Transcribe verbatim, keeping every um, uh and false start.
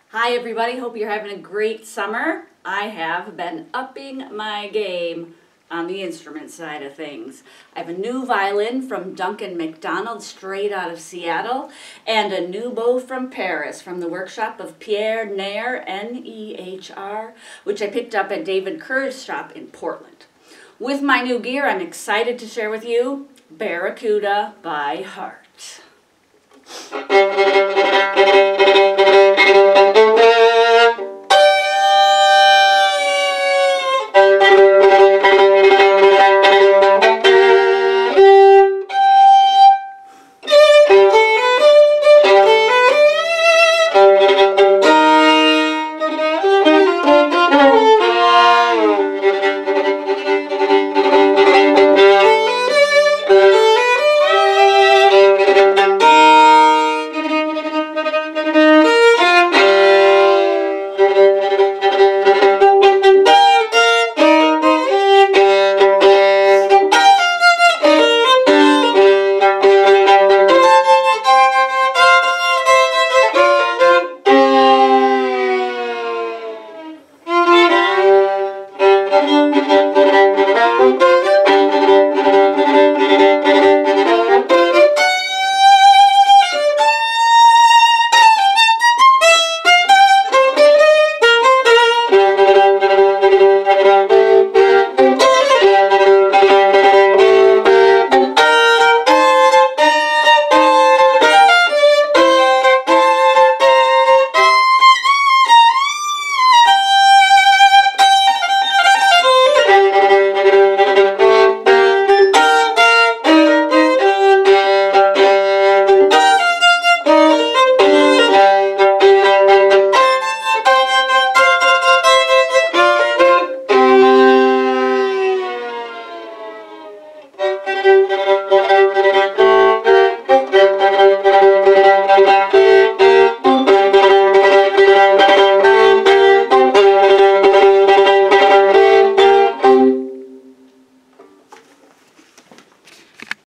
Hi everybody, hope you're having a great summer. I have been upping my game on the instrument side of things. I have a new violin from Duncan McDonald, straight out of Seattle, and a new bow from Paris, from the workshop of Pierre Neher, N E H R, which I picked up at David Kerr's shop in Portland. With my new gear, I'm excited to share with you Barracuda by heart.